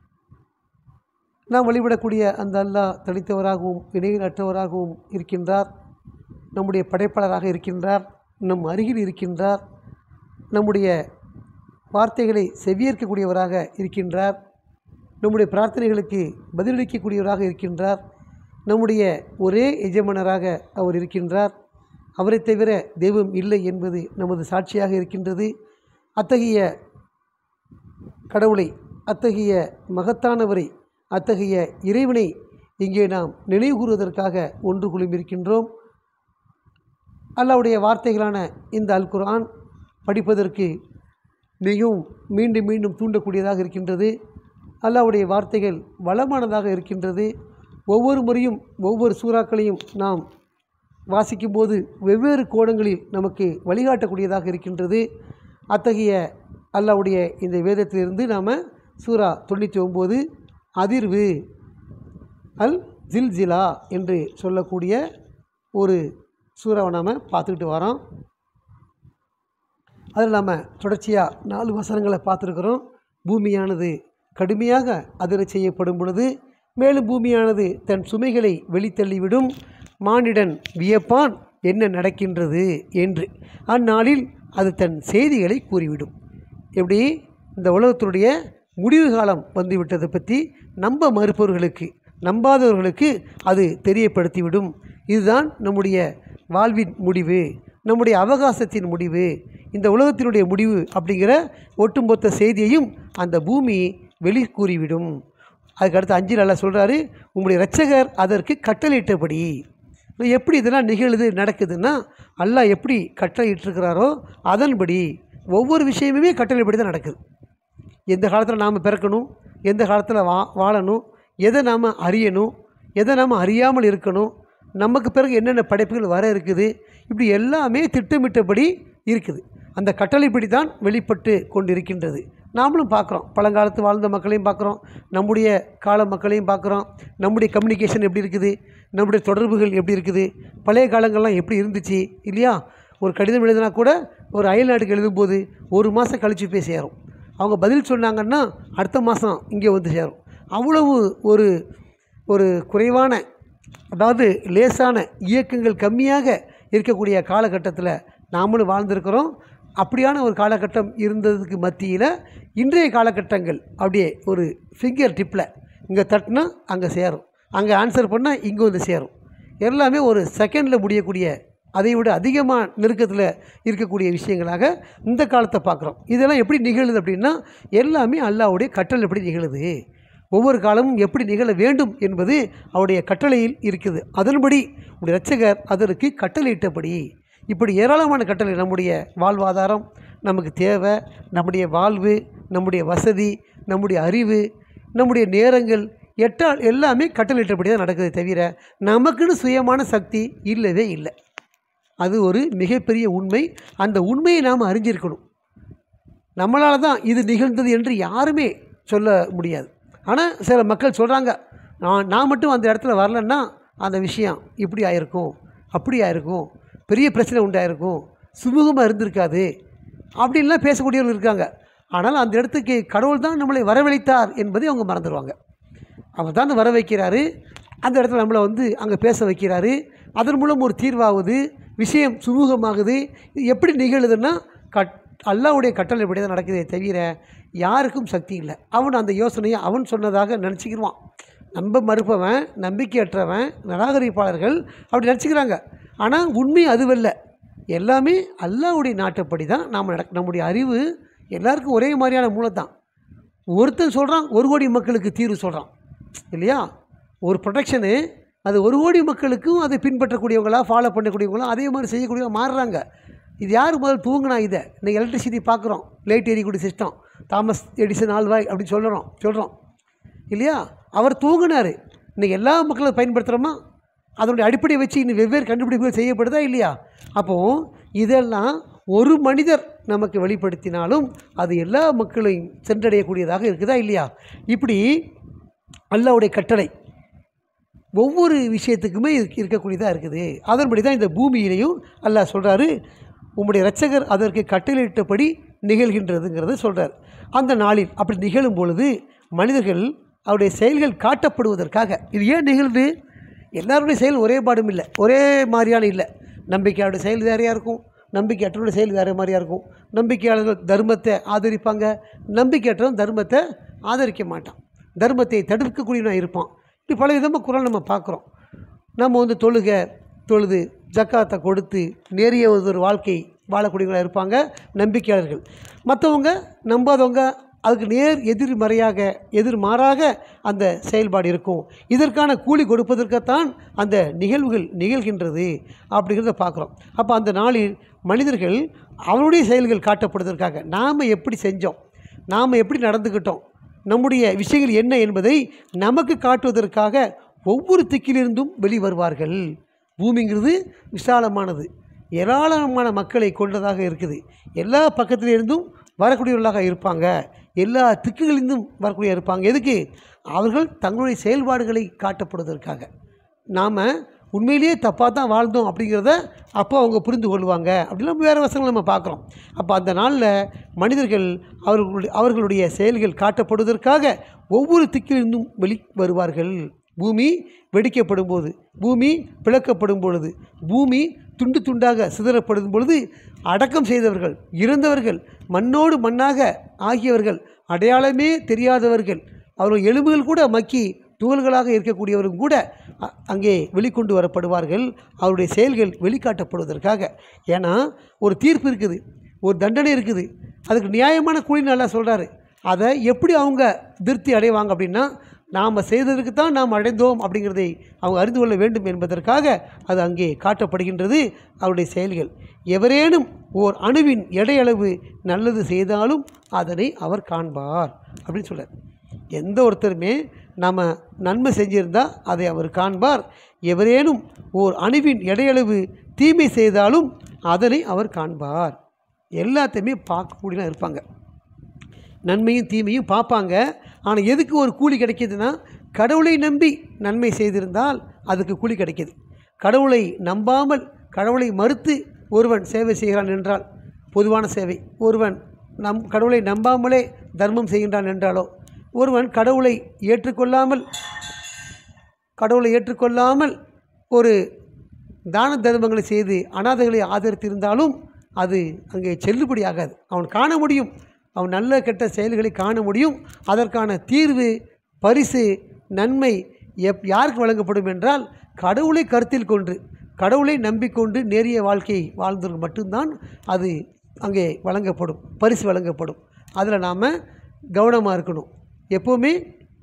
நாம் வழிபடக்கூடிய அந்த அல்லாஹ் தனித்தவராகவும் இணையற்றவராகவும் இருக்கின்றார். நம்முடைய படைப்பாளராக இருக்கின்றார், நம் அருகில் இருக்கின்றார், நம்முடைய வார்த்தைகளை செவியேற்கக்கூடியவராக இருக்கின்றார், நம்முடைய பிரார்த்தனைகளுக்கு பதிலளிக்கக்கூடியவராக இருக்கின்றார், நம்முடைய ஒரே எஜமானராக அவர் இருக்கின்றார். அவரை தவிர தெய்வம் இல்லை என்பது நமது சாட்சியாக இருக்கின்றது. அத்தகைய கடவுளை, அத்தகைய மகத்தானவரை, அத்தகைய இறைவனை இங்கே நாம் நினைவு கூறுவதற்காக ஒன்று குழுமிருக்கின்றோம். அல்லாஹ்வுடைய வார்த்தைகளான இந்த அல் குர்ஆன் படிப்பதற்கு மிகவும் மீண்டும் மீண்டும் தூண்டக்கூடியதாக இருக்கின்றது. அல்லாஹ்வுடைய வார்த்தைகள் வளமானதாக இருக்கின்றது. ஒவ்வொரு முறையும் ஒவ்வொரு சூறாக்களையும் நாம் வாசிக்கும்போது வெவ்வேறு கோணங்களில் நமக்கு வழிகாட்டக்கூடியதாக இருக்கின்றது. அத்தகைய அல்லாஹ்வுடைய இந்த வேதத்திலிருந்து நாம் சூரா 99 அதிர்வு அல் ஜில்ஜிலா என்று சொல்லக்கூடிய ஒரு சூறாவை நாம் பார்த்துக்கிட்டு வரோம். அதில் நாம் தொடர்ச்சியாக 4 வசனங்களை பார்த்துருக்குறோம். பூமியானது கடுமையாக அதிரச் செய்யப்படும் பொழுது மேலும் பூமியானது தன் சுமைகளை வெளித்தள்ளிவிடும். மானிடன் வியப்பான் என்ன நடக்கின்றது என்று. அந்நாளில் அது தன் செய்திகளை கூறிவிடும். எப்படி இந்த உலகத்தினுடைய முடிவு காலம் வந்துவிட்டதை பற்றி நம்ப மறுப்பவர்களுக்கு, நம்பாதவர்களுக்கு அது தெரியப்படுத்திவிடும். இதுதான் நம்முடைய வாழ்வின் முடிவு, நம்முடைய அவகாசத்தின் முடிவு, இந்த உலகத்தினுடைய முடிவு அப்படிங்கிற ஒட்டுமொத்த செய்தியையும் அந்த பூமி வெளி கூறிவிடும். அதுக்கடுத்து 5 அல்லாஹ் சொல்கிறாரு, உங்களுடைய இரட்சகர் அதற்கு கட்டளையிட்டபடி. எப்படி இதெல்லாம் நிகழுது நடக்குதுன்னா, அல்லாஹ் எப்படி கட்டளையிட்டிருக்கிறாரோ அதன்படி ஒவ்வொரு விஷயமுமே கட்டளைப்படி தான் நடக்குது. எந்த காலத்தில் நாம் பிறக்கணும், எந்த காலத்தில் வாழணும், எதை நாம் அறியணும், எதை நாம் அறியாமல் இருக்கணும், நமக்கு பிறகு என்னென்ன படைப்புகள் வர இருக்குது, இப்படி எல்லாமே திட்டமிட்டபடி இருக்குது. அந்த கட்டளைப்படி தான் வெளிப்பட்டு கொண்டிருக்கின்றது. நாமளும் பார்க்குறோம், பழங்காலத்து வாழ்ந்த மக்களையும் பார்க்குறோம், நம்முடைய கால மக்களையும் பார்க்குறோம். நம்முடைய கம்யூனிகேஷன் எப்படி இருக்குது, நம்முடைய தொடர்புகள் எப்படி இருக்குது, பழைய காலங்கள்லாம் எப்படி இருந்துச்சு இல்லையா? ஒரு கடிதம் எழுதினா கூட ஒரு அயல் நாட்டுக்கு எழுதும்போது 1 மாதம் கழித்து போய் சேரும். அவங்க பதில் சொன்னாங்கன்னா அடுத்த மாதம் இங்கே வந்து சேரும். அவ்வளவு ஒரு ஒரு குறைவான, அதாவது லேசான இயக்கங்கள் கம்மியாக இருக்கக்கூடிய காலகட்டத்தில் நாமளும் வாழ்ந்திருக்கிறோம். அப்படியான ஒரு காலகட்டம் இருந்ததுக்கு மத்தியில் இன்றைய காலகட்டங்கள் அப்படியே ஒரு ஃபிங்கர் டிப்பில் இங்கே தட்டினா அங்கே சேரும், அங்கே ஆன்சர் பண்ணால் இங்கே வந்து சேரும். எல்லாமே ஒரு செகண்டில் முடியக்கூடிய, அதை விட அதிகமாக நெருக்கத்தில் இருக்கக்கூடிய விஷயங்களாக இந்த காலத்தை பார்க்குறோம். இதெல்லாம் எப்படி நிகழுது அப்படின்னா, எல்லாமே அல்லாஹ்வுடைய கட்டளை எப்படி நிகழுது, ஒவ்வொரு காலமும் எப்படி நிகழ வேண்டும் என்பது அவருடைய கட்டளையில் இருக்குது. அதன்படி உடைய இரட்சகர் அதற்கு கட்டளையிட்டபடி. இப்படி ஏராளமான கட்டளை. நம்முடைய வாழ்வாதாரம், நமக்கு தேவை, நம்முடைய வாழ்வு, நம்முடைய வசதி, நம்முடைய அறிவு, நம்முடைய நேரங்கள் எல்லாமே கட்டளையிட்டபடி தான் நடக்குது. தவிர நமக்குன்னு சுயமான சக்தி இல்லவே இல்லை. அது ஒரு மிகப்பெரிய உண்மை. அந்த உண்மையை நாம் அறிஞ்சிருக்கணும். நம்மளால் தான் இது நிகழ்ந்தது என்று யாருமே சொல்ல முடியாது. ஆனால் சில மக்கள் சொல்கிறாங்க, நான் மட்டும் அந்த இடத்துல வரலன்னா அந்த விஷயம் இப்படி ஆயிருக்கும், அப்படி ஆயிருக்கும், பெரிய பிரச்சனை உண்டாயிருக்கும், சுமூகமாக இருந்திருக்காது அப்படின்லாம் பேசக்கூடியவர்கள் இருக்காங்க. ஆனால் அந்த இடத்துக்கு கடவுள் தான் நம்மளை வரவழைத்தார் என்பதை அவங்க மறந்துடுவாங்க. அவர் தான் வர வைக்கிறாரு, அந்த இடத்துல நம்மளை வந்து அங்கே பேச வைக்கிறாரு, அதன் மூலம் ஒரு தீர்வாகுது, விஷயம் சுமூகமாகுது. இது எப்படி நிகழுதுன்னா அல்லாஹ்வுடைய கட்டளை இப்படி தான் நடக்குதே தவிர யாருக்கும் சக்தி இல்லை. அவன் அந்த யோசனையை அவன் சொன்னதாக நினச்சிக்கிடுவான். நம்ப மறுப்பவன், நம்பிக்கையற்றவன், நிராகரிப்பாளர்கள் அப்படி நினச்சிக்கிறாங்க. ஆனால் உண்மை அதுவல்ல. எல்லாமே அல்லாஹ்வுடைய நாட்டுப்படி தான் நாம் நம்முடைய அறிவு எல்லாருக்கும் ஒரே மாதிரியான மூலத்தான். ஒருத்தன் சொல்கிறான், 1 கோடி மக்களுக்கு தீர்வு சொல்கிறான் இல்லையா? ஒரு ப்ரொடெக்ஷனு அது 1 கோடி மக்களுக்கும் அதை பின்பற்றக்கூடியவங்களாக ஃபாலோ பண்ணக்கூடியவங்களாம் அதே மாதிரி செய்யக்கூடியவங்க மாறுறாங்க. இது யார் முதல் தூங்கினா இதை? இன்றைக்கி எலக்ட்ரிசிட்டி பார்க்குறோம், லைட் எரியக்கூடிய சிஸ்டம், தாமஸ் எடிசன் ஆல்வாய் அப்படின்னு சொல்கிறோம் இல்லையா? அவர் தூங்கினார். இன்றைக்கி எல்லா மக்களும் பயன்படுத்துகிறோமா? அதனுடைய அடிப்படையை வச்சு இன்னும் வெவ்வேறு கண்டுபிடிப்புகள் செய்யப்படுதா இல்லையா? அப்போது இதெல்லாம் ஒரு மனிதர் நமக்கு வெளிப்படுத்தினாலும் அது எல்லா மக்களையும் சென்றடையக்கூடியதாக இருக்குதா இல்லையா? இப்படி அல்லாஹ்வுடைய கட்டளை ஒவ்வொரு விஷயத்துக்குமே இருக்கக்கூடியதாக இருக்குது. அதன்படி தான் இந்த பூமியிலையும் அல்லாஹ் சொல்கிறாரு, உம்முடைய இரட்சகர் அதற்கு கட்டளையிட்டபடி நிகழ்கின்றதுங்கிறத சொல்கிறார். அந்த நாளில் அப்படி நிகழும் பொழுது மனிதர்கள் அவருடைய செயல்கள் காட்டப்படுவதற்காக. இது ஏன் நிகழ்வு? எல்லாருடைய செயல் ஒரே பாடும் இல்லை, ஒரே மாதிரியான இல்லை. நம்பிக்கையாளருடைய செயல் வேறையாக இருக்கும், நம்பிக்கையற்றவருடைய செயல் வேறு மாதிரியாக இருக்கும். நம்பிக்கையாளர்கள் தர்மத்தை ஆதரிப்பாங்க, நம்பிக்கையற்றவன் தர்மத்தை ஆதரிக்க மாட்டான், தர்மத்தை தடுக்கக்கூடியவனாக இருப்பான். இப்படி பல விதமாக குரான் நம்ம பார்க்குறோம். நம்ம தொழுது ஜக்காத்தை கொடுத்து நேரிய ஒரு வாழ்க்கை வாழக்கூடியவங்களாக இருப்பாங்க நம்பிக்கையாளர்கள். மற்றவங்க நம்பாதவங்க அதுக்கு எதிர்மாறாக அந்த செயல்பாடு இருக்கும். இதற்கான கூலி கொடுப்பதற்குத்தான் அந்த நிகழ்வுகள் நிகழ்கின்றது அப்படிங்கிறத பார்க்குறோம். அப்போ அந்த நாளில் மனிதர்கள் அவருடைய செயல்கள் காட்டப்படுவதற்காக நாம் எப்படி செஞ்சோம், நாம் எப்படி நடந்துக்கிட்டோம், நம்முடைய விஷயங்கள் என்ன என்பதை நமக்கு காட்டுவதற்காக ஒவ்வொரு திக்கிலிருந்தும் வெளிவருவார்கள். பூமிங்கிறது விசாலமானது, ஏராளமான மக்களை கொண்டதாக இருக்குது. எல்லா பக்கத்திலிருந்தும் வரக்கூடியவர்களாக இருப்பாங்க, எல்லா திக்குகளிலிருந்தும் வரக்கூடிய இருப்பாங்க. எதுக்கு? அவர்கள் தங்களுடைய செயல்பாடுகளை காட்டப்படுவதற்காக. நாம் உண்மையிலேயே தப்பாக தான் வாழ்ந்தோம் அப்படிங்கிறத அப்போ அவங்க புரிந்து கொள்வாங்க. அப்படிலாம் வேறு வசனங்கள் நம்ம பார்க்குறோம். அப்போ அந்த நாளில் மனிதர்கள் அவர்களுடைய செயல்கள் காட்டப்படுவதற்காக ஒவ்வொரு திக்கிலிருந்தும் வருவார்கள். பூமி வெடிக்கப்படும் போது, பூமி பிளக்கப்படும் பொழுது, பூமி துண்டு துண்டாக சிதறப்படும் பொழுது அடக்கம் செய்தவர்கள், இறந்தவர்கள், மண்ணோடு மண்ணாக ஆகியவர்கள், அடையாளமே தெரியாதவர்கள், அவர்கள் எலும்புகள் கூட மக்கி துகள்களாக இருக்கக்கூடியவர்கள் கூட அங்கே வெளிக்கொண்டு வரப்படுவார்கள், அவருடைய செயல்கள் வெளிக்காட்டப்படுவதற்காக. ஏன்னா ஒரு தீர்ப்பு இருக்குது, ஒரு தண்டனை இருக்குது, அதுக்கு நியாயமான கூலி நல்லா சொல்கிறாரு. அதை எப்படி அவங்க திருப்தி அடைவாங்க அப்படின்னா, நாம் செய்ததற்கு தான் நாம் அடைந்தோம் அப்படிங்கிறதை அவங்க அறிந்து கொள்ள வேண்டும் என்பதற்காக அது அங்கே காட்டப்படுகின்றது அவருடைய செயல்கள். எவரேனும் ஓர் அணுவின் எடையளவு நல்லது செய்தாலும் அதனை அவர் காண்பார் அப்படின்னு சொல்கிறார். எந்த ஒருத்தருமே நாம் நன்மை செஞ்சிருந்தால் அதை அவர் காண்பார். எவரேனும் ஓர் அணுவின் எடையளவு தீமை செய்தாலும் அதனை அவர் காண்பார். எல்லாத்தையுமே பார்க்கக்கூடியலாம் இருப்பாங்க, நன்மையும் தீமையும் பார்ப்பாங்க. ஆனால் எதுக்கு ஒரு கூலி கிடைக்கிதுன்னா, கடவுளை நம்பி நன்மை செய்திருந்தால் அதுக்கு கூலி கிடைக்கிது. கடவுளை நம்பாமல் கடவுளை மறுத்து ஒருவன் சேவை செய்கிறான் என்றால், பொதுவான சேவை, ஒருவன் கடவுளை நம்பாமலே தர்மம் செய்கின்றான் என்றாலோ, ஒருவன் கடவுளை ஏற்றுக்கொள்ளாமல் ஒரு தான தர்மங்களை செய்து அனாதைகளை ஆதரித்திருந்தாலும் அது அங்கே செல்லுபடியாகாது. அவன் காண முடியும், அவன் நல்ல கெட்ட செயல்களை காண முடியும். அதற்கான தீர்வு, பரிசு, நன்மை யாருக்கு வழங்கப்படும் என்றால், கடவுளை கருத்தில் கொண்டு கடவுளை நம்பிக்கொண்டு நேரிய வாழ்க்கையை வாழ்ந்தவர்கள் மட்டும்தான் அது அங்கே வழங்கப்படும், பரிசு வழங்கப்படும். அதில் நாம் கவனமாக இருக்கணும். எப்போவுமே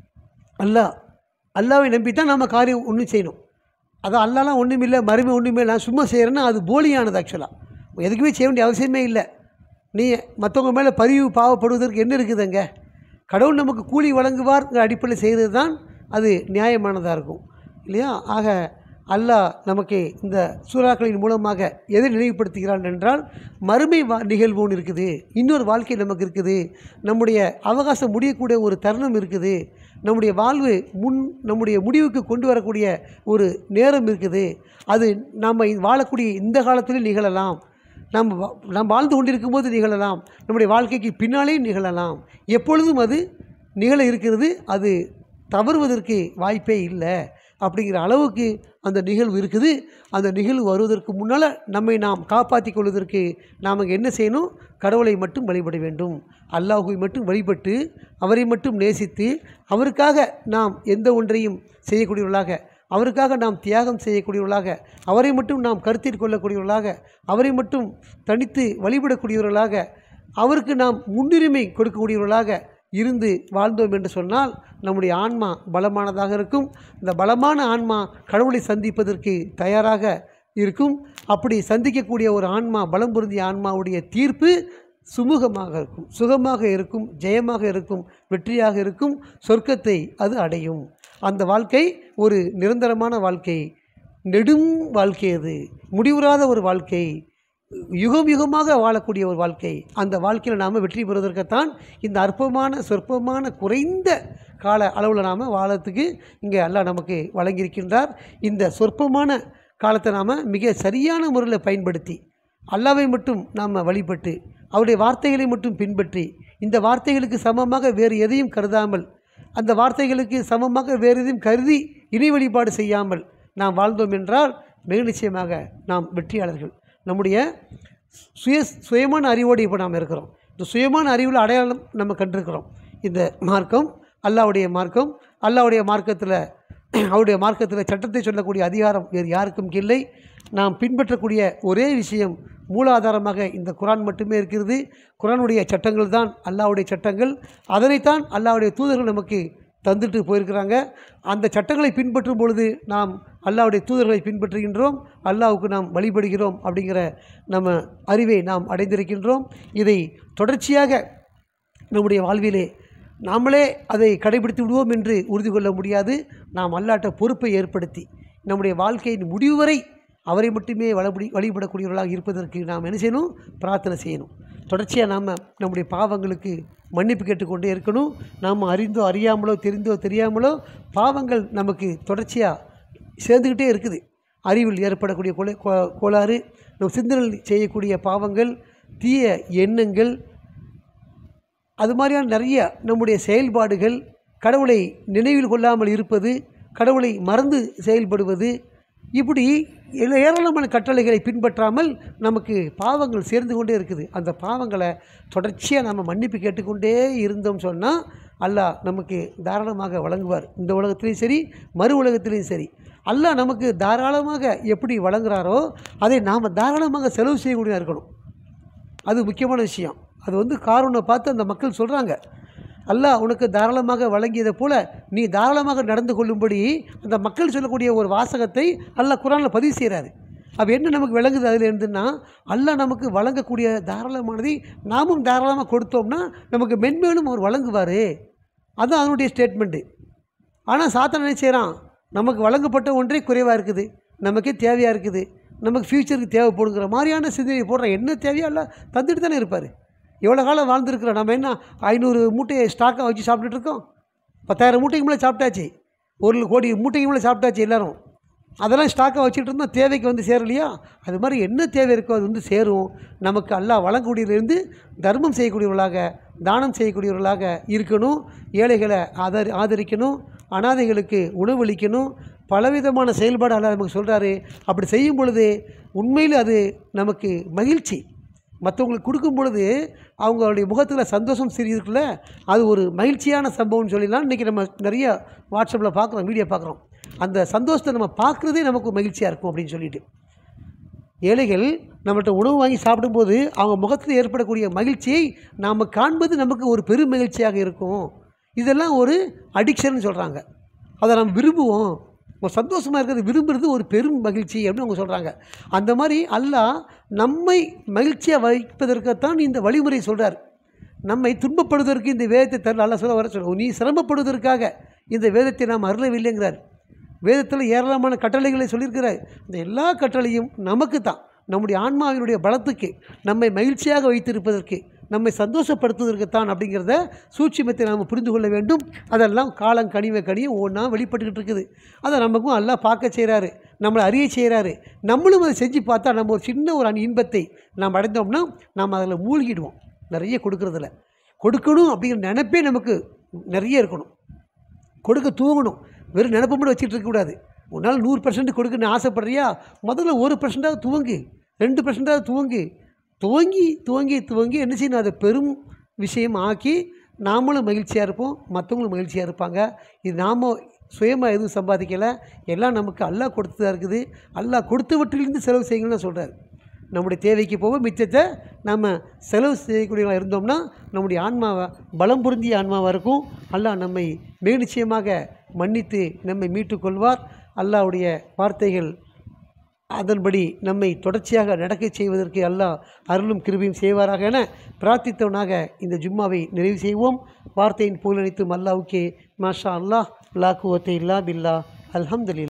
அல்லாவை நம்பி தான் நம்ம காரியம் ஒன்றும் செய்யணும். அதான் அல்லாலாம் ஒன்றும் இல்லை, மறுமை ஒன்றுமே இல்லை, நான் சும்மா செய்கிறேன்னா அது போலியானது. ஆக்சுவலாக எதுக்குமே செய்ய வேண்டிய அவசியமே இல்லை. நீ மற்றவங்க மேலே பாவப்படுவதற்கு என்ன இருக்குதுங்க? கடவுள் நமக்கு கூலி வழங்குவார்ங்கிற அடிப்படையில் செய்கிறது தான் அது நியாயமானதாக இருக்கும் இல்லையா? ஆக அல்லாஹ் நமக்கு இந்த சூறாக்களின் மூலமாக எதை நினைவுபடுத்துகிறான் என்றால், மறுமை நிகழ்வு ஒன்று இருக்குது, இன்னொரு வாழ்க்கை நமக்கு இருக்குது, நம்முடைய அவகாசம் முடியக்கூடிய ஒரு தருணம் இருக்குது, நம்முடைய வாழ்வு நம்முடைய முடிவுக்கு கொண்டு வரக்கூடிய ஒரு நேரம் இருக்குது. அது நம்ம வாழக்கூடிய இந்த காலத்திலும் நிகழலாம், நம்ம வாழ்ந்து கொண்டிருக்கும் போது நிகழலாம், நம்முடைய வாழ்க்கைக்கு பின்னாலேயும் நிகழலாம். எப்பொழுதும் அது நிகழ இருக்கிறது, அது தவறுவதற்கு வாய்ப்பே இல்லை அப்படிங்கிற அளவுக்கு அந்த நிகழ்வு இருக்குது. அந்த நிகழ்வு வருவதற்கு முன்னால் நம்மை நாம் காப்பாற்றி கொள்வதற்கு நாம் என்ன செய்யணும்? கடவுளை மட்டும் வழிபட வேண்டும். அல்லாஹுவை மட்டும் வழிபட்டு அவரை மட்டும் நேசித்து அவருக்காக நாம் எந்த ஒன்றையும் செய்யக்கூடியவர்களாக, அவருக்காக நாம் தியாகம் செய்யக்கூடியவர்களாக, அவரை மட்டும் நாம் கருத்தில் கொள்ளக்கூடியவர்களாக, அவரை மட்டும் தனித்து வழிபடக்கூடியவர்களாக, அவருக்கு நாம் முன்னுரிமை கொடுக்கக்கூடியவர்களாக இருந்து வாழ்ந்தோம் என்று சொன்னால் நம்முடைய ஆன்மா பலமானதாக இருக்கும். இந்த பலமான ஆன்மா கடவுளை சந்திப்பதற்கு தயாராக இருக்கும். அப்படி சந்திக்கக்கூடிய ஒரு ஆன்மா, பலம் பொருந்திய ஆன்மாவுடைய தீர்ப்பு சுமூகமாக இருக்கும், சுகமாக இருக்கும், ஜெயமாக இருக்கும், வெற்றியாக இருக்கும். சொர்க்கத்தை அது அடையும். அந்த வாழ்க்கை ஒரு நிரந்தரமான வாழ்க்கை, நெடும் வாழ்க்கை, அது முடிவுறாத ஒரு வாழ்க்கை, யுகம் யுகமாக வாழக்கூடிய ஒரு வாழ்க்கை. அந்த வாழ்க்கையில் நாம் வெற்றி பெறுவதற்குத்தான் இந்த அற்பமான சொற்பமான குறைந்த கால அளவில் நாம் வாழறதுக்கு இங்கே அல்லாஹ் நமக்கு வழங்கியிருக்கின்றார். இந்த சொற்பமான காலத்தை நாம் மிக சரியான முறையில் பயன்படுத்தி அல்லாஹ்வை மட்டும் நாம் வழிபட்டு அவருடைய வார்த்தைகளை மட்டும் பின்பற்றி இந்த வார்த்தைகளுக்கு சமமாக வேறு எதையும் கருதாமல், அந்த வார்த்தைகளுக்கு சமமாக வேறு எதையும் கருதி இணை வழிபாடு செய்யாமல் நாம் வாழ்ந்தோம் என்றால் மிக நிச்சயமாக நாம் வெற்றியாளர்கள். நம்முடைய சுயமான அறிவோடு இப்போ நாம் இருக்கிறோம். இந்த சுயமான அறிவில் அடையாளம் நம்ம கண்டிருக்கிறோம். இந்த மார்க்கம் அல்லாஹ்வுடைய மார்க்கம். அல்லாஹ்வுடைய மார்க்கத்தில், அவருடைய மார்க்கத்தில் சட்டத்தை சொல்லக்கூடிய அதிகாரம் வேறு யாருக்கும் இல்லை. நாம் பின்பற்றக்கூடிய ஒரே விஷயம், மூலாதாரமாக இந்த குரான் மட்டுமே இருக்கிறது. குரானுடைய சட்டங்கள் தான் அல்லாஹ்வுடைய சட்டங்கள். அதனைத்தான் அல்லாஹ்வுடைய தூதர்கள் நமக்கு தந்துட்டு போயிருக்கிறாங்க. அந்த சட்டங்களை பின்பற்றும் பொழுது நாம் அல்லாஹ்வுடைய தூதர்களை பின்பற்றுகின்றோம், அல்லாஹ்வுக்கு நாம் வழிபடுகிறோம் அப்படிங்கிற நம்ம அறிவை நாம் அடைந்திருக்கின்றோம். இதை தொடர்ச்சியாக நம்முடைய வாழ்விலே நாமளே அதை கடைபிடித்து விடுவோம் என்று உறுதி கொள்ள முடியாது. நாம் அல்லாஹ்ட்ட பொறுப்பை ஏற்படுத்தி நம்முடைய வாழ்க்கையின் முடிவு வரை அவரை மட்டுமே வழிபடக்கூடியவர்களாக இருப்பதற்கு நாம் என்ன செய்யணும்? பிரார்த்தனை செய்யணும். தொடர்ச்சியாக நாம் நம்முடைய பாவங்களுக்கு மன்னிப்பு கேட்டுக்கொண்டே இருக்கணும். நாம் அறிந்தோ அறியாமலோ தெரிந்தோ தெரியாமலோ பாவங்கள் நமக்கு தொடர்ச்சியாக சேர்ந்துக்கிட்டே இருக்குது. அறிவில் ஏற்படக்கூடிய கோளாறு, நம் சிந்தனையில் செய்யக்கூடிய பாவங்கள், தீய எண்ணங்கள், அது மாதிரியான நிறைய நம்முடைய செயல்பாடுகள், கடவுளை நினைவில் கொள்ளாமல் இருப்பது, கடவுளை மறந்து செயல்படுவது, இப்படி ஏராளமான கட்டளைகளை பின்பற்றாமல் நமக்கு பாவங்கள் சேர்ந்து கொண்டே இருக்குது. அந்த பாவங்களை தொடர்ச்சியாக நம்ம மன்னிப்பு கேட்டுக்கொண்டே இருந்தோம் சொன்னால் அல்லாஹ் நமக்கு தாராளமாக வழங்குவார். இந்த உலகத்திலையும் சரி, மறு உலகத்திலையும் சரி. அல்லாஹ் நமக்கு தாராளமாக எப்படி வழங்குகிறாரோ அதை நாம் தாராளமாக செலவு செய்யக்கூடியதாக இருக்கணும். அது முக்கியமான விஷயம். அது காரூனை பார்த்து அந்த மக்கள் சொல்கிறாங்க, அல்லாஹ் உனக்கு தாராளமாக வழங்கியதை போல நீ தாராளமாக நடந்து கொள்ளும்படி அந்த மக்கள் சொல்லக்கூடிய ஒரு வாசகத்தை அல்லாஹ் குரானில் பதிவு செய்கிறாரு. அப்போ என்ன நமக்கு விளங்குது அதில் இருந்துன்னா, அல்லாஹ் நமக்கு வழங்கக்கூடிய தாராளமானதை நாமும் தாராளமாக கொடுத்தோம்னா நமக்கு மென்மேலும் அவர் வழங்குவார். அதுதான் அதனுடைய ஸ்டேட்மெண்ட்டு. ஆனால் சாத்தான் என்ன செய்கிறான்? நமக்கு வழங்கப்பட்ட ஒன்றே குறைவாக இருக்குது, நமக்கே தேவையாக இருக்குது, நமக்கு ஃப்யூச்சருக்கு தேவைப்படுங்கிற மாதிரியான சிந்தனை போடுற. என்ன தேவையோ எல்லாம் தந்துட்டு தானே இருப்பார். எவ்வளோ காலம் வாழ்ந்துருக்குறோம். நம்ம என்ன 500 மூட்டையை ஸ்டாக்காக வச்சு சாப்பிட்டுட்ருக்கோம்? 10,000 மூட்டைக்கு மேலே சாப்பிட்டாச்சு, 1 கோடி மூட்டைக்கு மேலே சாப்பிட்டாச்சு எல்லோரும். அதெல்லாம் ஸ்டாக்காக வச்சுட்டு இருந்தால் தேவைக்கு சேரலையா? அது மாதிரி என்ன தேவை இருக்கோ அது சேரும். நமக்கு அல்லாஹ் வழங்கக்கூடியதிலிருந்து தர்மம் செய்யக்கூடியவர்களாக, தானம் செய்யக்கூடியவர்களாக இருக்கணும். ஏழைகளை ஆதரிக்கணும், அனாதைகளுக்கு உணவளிக்கணும், பலவிதமான செயல்பாடு அல்லாஹ் நமக்கு சொல்கிறாரு. அப்படி செய்யும் பொழுது உண்மையில் அது நமக்கு மகிழ்ச்சி. மற்றவங்களுக்கு கொடுக்கும் பொழுது அவங்களுடைய முகத்தில் சந்தோஷம் சரி இருக்குல்ல, அது ஒரு மகிழ்ச்சியான சம்பவம்னு சொல்லிடலாம். இன்றைக்கி நம்ம நிறைய வாட்ஸ்அப்பில் பார்க்குறோம், வீடியோ பார்க்குறோம். அந்த சந்தோஷத்தை நம்ம பார்க்குறதே நமக்கு மகிழ்ச்சியாக இருக்கும் அப்படின்னு சொல்லிட்டு. ஏழைகள் நம்மள்கிட்ட உணவு வாங்கி சாப்பிடும்போது அவங்க முகத்தில் ஏற்படக்கூடிய மகிழ்ச்சியை நாம் காண்பது நமக்கு ஒரு பெரும் மகிழ்ச்சியாக இருக்கும். இதெல்லாம் ஒரு அடிக்ஷன் சொல்கிறாங்க. அதை நம்ம விரும்புவோம். சந்தோஷமாக இருக்கிறது விரும்புகிறது ஒரு பெரும் மகிழ்ச்சி அப்படின்னு அவங்க சொல்கிறாங்க. அந்த மாதிரி அல்லாஹ் நம்மை மகிழ்ச்சியாக வைப்பதற்குத்தான் இந்த வழிமுறை சொல்கிறார். நம்மை துன்பப்படுவதற்கு இந்த வேதத்தை தரல. அல்லாஹ் சொல்ல நீ சிரமப்படுவதற்காக இந்த வேதத்தை நாம் அருளவில்லைங்கிறார். வேதத்தில் ஏராளமான கட்டளைகளை சொல்லியிருக்கிறார். இந்த எல்லா கட்டளையும் நமக்கு தான், நம்முடைய ஆன்மாவினுடைய பலத்துக்கு, நம்மை மகிழ்ச்சியாக வைத்திருப்பதற்கு, நம்மை சந்தோஷப்படுத்துவதற்குத்தான் அப்படிங்கிறத சூட்சுமத்தை நாம் புரிந்து கொள்ள வேண்டும். அதெல்லாம் காலம் கனிய ஒன்றா வெளிப்பட்டுக்கிட்டு இருக்குது. அதை நமக்கும் எல்லாம் பார்க்க செய்கிறாரு, நம்மளை அறிய செய்கிறாரு. நம்மளும் அதை செஞ்சு பார்த்தா நம்ம ஒரு சின்ன ஒரு இன்பத்தை நாம் அடைந்தோம்னா நாம் அதில் மூழ்கிடுவோம். நிறைய கொடுக்குறதில்ல, கொடுக்கணும் அப்படிங்கிற நினைப்பே நமக்கு நிறைய இருக்கணும். கொடுக்க தூங்கணும், வெறும் நினப்பு மட்டும் வச்சுட்டு இருக்கக்கூடாது. உன்னால் 100% கொடுக்குன்னு ஆசைப்படுறியா? முதல்ல 1% துவங்கு, 2% துவங்கி என்ன செய்யணும்? அதை பெரும் விஷயம் ஆக்கி நாமளும் மகிழ்ச்சியாக இருப்போம், மற்றவங்களும் மகிழ்ச்சியாக இருப்பாங்க. இது நாம் சுயமாக எதுவும் சம்பாதிக்கலை, எல்லாம் நமக்கு அல்லாஹ் கொடுத்ததாக இருக்குது. அல்லாஹ் கொடுத்தவற்றிலிருந்து செலவு செய்யுங்கன்னு சொல்கிறார். நம்முடைய தேவைக்கு போக மிச்சத்தை நம்ம செலவு செய்யக்கூடியவர்களாக இருந்தோம்னா நம்முடைய ஆன்மாவை பலம் பொருந்திய ஆன்மாவாக இருக்கும். அல்லாஹ் நம்மை மிக நிச்சயமாக மன்னித்து நம்மை மீட்டுக்கொள்வார். அல்லாஹ்வுடைய வார்த்தைகள் அதன்படி நம்மை தொடர்ச்சியாக நடக்க செய்வதற்கு அல்லாஹ் அருளும் கிருபையும் செய்வாராக என பிரார்த்தித்தவனாக இந்த ஜும்மாவை நிறைவு செய்வோம். வார்த்தையின் புகழ் அனைத்தும் அல்லாஹ்வுக்கே. மாஷா அல்லாஹ், லா குவத்த இல்லா பில்லா, அல்ஹம்துலில்லாஹ்.